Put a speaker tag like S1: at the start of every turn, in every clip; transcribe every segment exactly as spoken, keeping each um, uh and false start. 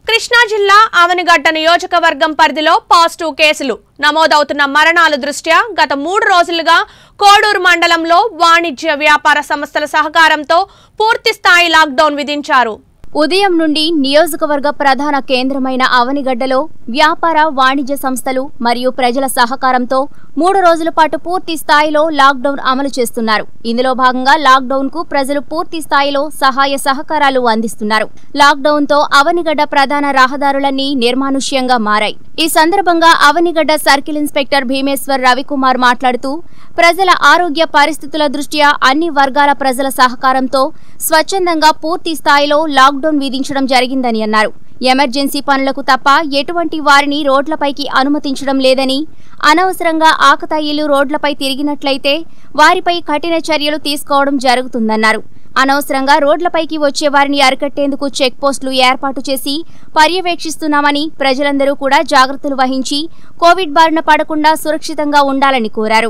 S1: కృష్ణా జిల్లా అవనిగడ్డ నియోజకవర్గం పరిధిలో పాజిటివ్ కేసులు నమోదవుతున్న మరణాల దృష్ట్యా గత మూడు రోజులుగా కోడూరు మండలంలో వాణిజ్య వ్యాపార సంస్థల సహకారంతో పూర్తి స్థాయి లాక్డౌన్ విధించారు.
S2: ఉదయం నుండి నియోజకవర్గ ప్రధాన కేంద్రమైన అవనిగడ్డలో వ్యాపార వాణిజ్య సంస్థలు మరియు ప్రజల సహకారంతో మూడు రోజుల పాటు పూర్తి స్థాయిలో లాక్డౌన్ అమలు చేస్తున్నారు. ఇందులో భాగంగా లాక్డౌన్ కు ప్రజలు పూర్తి స్థాయిలో సహాయ సహకారాలు అందిస్తున్నారు. లాక్డౌన్ తో అవనిగడ్డ ప్రధాన రహదారులన్నీ నిర్మానుష్యంగా మారాయి. ఈ సందర్భంగా అవనిగడ్డ సర్కిల్ ఇన్స్పెక్టర్ భీమేశ్వర్ రవికుమార్ మాట్లాడుతూ ప్రజల ఆరోగ్య పరిస్థితుల దృష్ట్యా అన్ని వర్గాల ప్రజల సహకారంతో స్వచ్ఛందంగా పూర్తి స్థాయిలో లాక్డౌన్ విధించడం జరిగిందని అన్నారు. ఎమర్జెన్సీ పనులకు తప్ప ఎటువంటి వారిని రోడ్లపైకి అనుమతించడం లేదని, అనవసరంగా ఆకతాయిలు రోడ్లపై తిరిగినట్లయితే వారిపై కఠిన చర్యలు తీసుకోవడం జరుగుతుందన్నారు. అనవసరంగా రోడ్లపైకి వచ్చే వారిని అరికట్టేందుకు చెక్ పోస్టులు ఏర్పాటు చేసి పర్యవేక్షిస్తున్నామని, ప్రజలందరూ కూడా జాగ్రత్తలు వహించి కోవిడ్ బారిన పడకుండా సురక్షితంగా ఉండాలని కోరారు.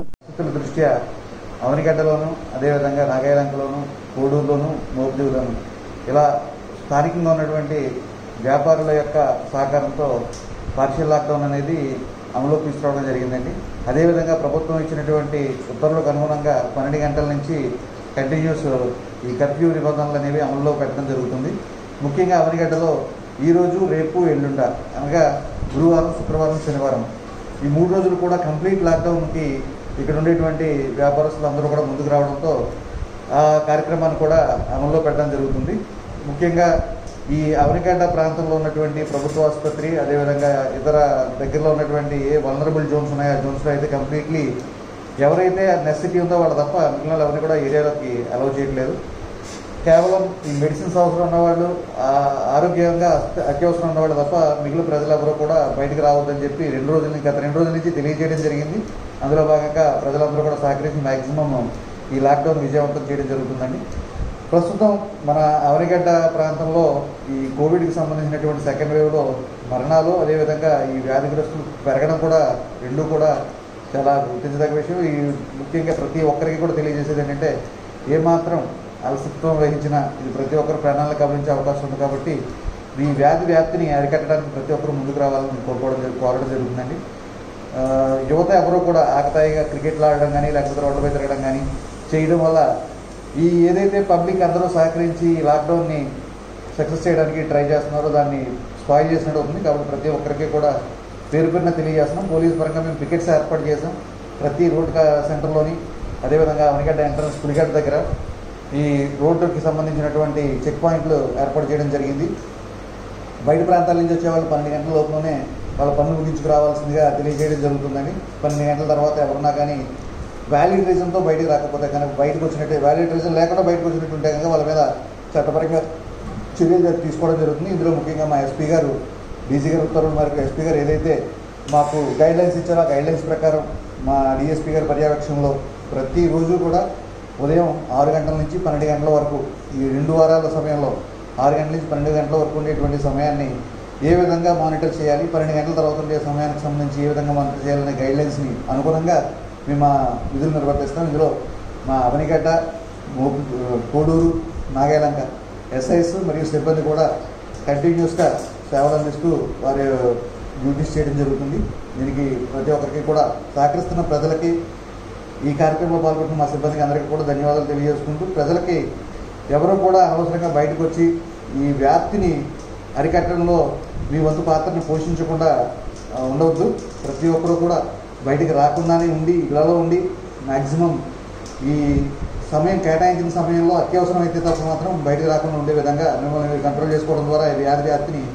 S3: అవనిగడ్డలోను అదేవిధంగా నాగాయలంకలోను కోడూరులోను మోపిడిలోను ఇలా స్థానికంగా ఉన్నటువంటి వ్యాపారుల యొక్క సహకారంతో పార్షియల్ లాక్డౌన్ అనేది అమలులోకి తీసుకురావడం జరిగిందండి. అదేవిధంగా ప్రభుత్వం ఇచ్చినటువంటి ఉత్తర్వులకు అనుగుణంగా పన్నెండు గంటల నుంచి కంటిన్యూస్ ఈ కర్ఫ్యూ నిబంధనలు అనేవి అమలులో పెట్టడం జరుగుతుంది. ముఖ్యంగా అవనిగడ్డలో ఈరోజు రేపు ఎల్లుండ అనగా గురువారం శుక్రవారం శనివారం ఈ మూడు రోజులు కూడా కంప్లీట్ లాక్డౌన్కి ఇక్కడ ఉండేటువంటి వ్యాపారస్తులు అందరూ కూడా ముందుకు రావడంతో ఆ కార్యక్రమాన్ని కూడా అమల్లో పెట్టడం జరుగుతుంది. ముఖ్యంగా ఈ అవనిగడ్డ ప్రాంతంలో ఉన్నటువంటి ప్రభుత్వ ఆసుపత్రి అదేవిధంగా ఇతర దగ్గరలో ఉన్నటువంటి ఏ వల్నరబుల్ జోన్స్ ఉన్నాయో ఆ జోన్స్లో అయితే కంప్లీట్లీ ఎవరైతే నెసెసిటీ ఉందో వాళ్ళు తప్ప మిగిలిన ఎవరిని కూడా ఏరియాలోకి అలౌ చేయట్లేదు. కేవలం ఈ మెడిసిన్స్ అవసరం ఉన్నవాళ్ళు, ఆరోగ్యంగా అత్యవసరం ఉన్నవాళ్ళు తప్ప మిగిలిన ప్రజలెవరూ కూడా బయటకు రావద్దని చెప్పి రెండు రోజుల నుంచి గత రెండు రోజుల నుంచి తెలియజేయడం జరిగింది. అందులో భాగంగా ప్రజలందరూ కూడా సహకరించి మ్యాక్సిమం ఈ లాక్డౌన్ విజయవంతం చేయడం జరుగుతుందండి. ప్రస్తుతం మన అవనిగడ్డ ప్రాంతంలో ఈ కోవిడ్కి సంబంధించినటువంటి సెకండ్ వేవ్లో మరణాలు అదేవిధంగా ఈ వ్యాధిగ్రస్తులు పెరగడం కూడా రెండు కూడా చాలా గుర్తించదగ్గ విషయం. ఈ ముఖ్యంగా ప్రతి ఒక్కరికి కూడా తెలియజేసేది ఏంటంటే ఏమాత్రం అలసత్వం వహించిన ఇది ప్రతి ఒక్కరు ప్రాణాలను గమనించే అవకాశం ఉంది. కాబట్టి ఈ వ్యాధి వ్యాప్తిని అరికట్టడానికి ప్రతి ఒక్కరు ముందుకు రావాలని కోరుకోవడం కోరడం జరుగుతుందండి. యువత ఎవరూ కూడా ఆకతాయిగా క్రికెట్లు ఆడడం కానీ లేకపోతే రోడ్లపై తిరగడం కానీ చేయడం వల్ల ఈ ఏదైతే పబ్లిక్ అందరూ సహకరించి ఈ లాక్డౌన్ని సక్సెస్ చేయడానికి ట్రై చేస్తున్నారో దాన్ని స్పాయిల్ చేసినట్టు అవుతుంది. కాబట్టి ప్రతి ఒక్కరికి కూడా పేరు పేరున తెలియజేస్తున్నాం. పోలీస్ పరంగా మేము పికెట్స్ ఏర్పాటు చేసాం ప్రతి రోడ్ సెంటర్లోని. అదేవిధంగా అవనిగడ్డ ఎంట్రన్స్ పులిగడ్డ దగ్గర ఈ రోడ్డుకి సంబంధించినటువంటి చెక్ పాయింట్లు ఏర్పాటు చేయడం జరిగింది. బయట ప్రాంతాల నుంచి వచ్చే వాళ్ళు పన్నెండు గంటల లోపులోనే వాళ్ళ పనులు ముగించుకు రావాల్సిందిగా తెలియజేయడం జరుగుతుందని. పన్నెండు గంటల తర్వాత ఎవరున్నా కానీ వ్యాలిడ్ రీజన్తో బయటకు రాకపోతే కనుక బయటకు వచ్చినట్టే వ్యాలిడ్ రీజన్ లేకుండా బయటకు వచ్చినట్టు ఉంటే కనుక వాళ్ళ మీద చట్టపరంగా చర్యలు తీసుకోవడం జరుగుతుంది. ఇందులో ముఖ్యంగా మా ఎస్పీ గారు డీజీ గారు ఉత్తర్వుల మేరకు ఎస్పీ గారు ఏదైతే మాకు గైడ్లైన్స్ ఇచ్చారో ఆ గైడ్లైన్స్ ప్రకారం మా డిఎస్పీ గారి పర్యవేక్షణలో ప్రతిరోజు కూడా ఉదయం ఆరు గంటల నుంచి పన్నెండు గంటల వరకు ఈ రెండు వారాల సమయంలో ఆరు గంటల నుంచి పన్నెండు గంటల వరకు ఉండేటువంటి సమయాన్ని ఏ విధంగా మానిటర్ చేయాలి, పన్నెండు గంటల తర్వాత ఉండే సమయానికి సంబంధించి ఏ విధంగా మానిటర్ చేయాలనే గైడ్లైన్స్ని అనుగుణంగా మేము మా విధులు నిర్వర్తిస్తాం. ఇందులో మా అవనిగడ్డ, కోడూరు, నాగాయలంక ఎస్ఐస్ మరియు సిబ్బంది కూడా కంటిన్యూస్గా సేవలు అందిస్తూ వారి డ్యూటీస్ చేయడం జరుగుతుంది. దీనికి ప్రతి ఒక్కరికి కూడా సహకరిస్తున్న ప్రజలకి ఈ కార్యక్రమంలో పాల్గొంటున్న మా సిబ్బందికి అందరికీ కూడా ధన్యవాదాలు తెలియజేసుకుంటూ ప్రజలకి ఎవరూ కూడా అనవసరంగా బయటకు వచ్చి ఈ వ్యాప్తిని అరికట్టడంలో మీ వంతు పాత్రను పోషించకుండా ఉండవద్దు. ప్రతి ఒక్కరూ కూడా బయటికి రాకుండానే ఉండి ఇళ్లలో ఉండి మ్యాక్సిమం ఈ సమయం కేటాయించిన సమయంలో అత్యవసరం అయితే తప్ప మాత్రం బయటకు రాకుండా ఉండే విధంగా మిమ్మల్ని కంట్రోల్ చేసుకోవడం ద్వారా ఈ వ్యాధి వ్యాప్తిని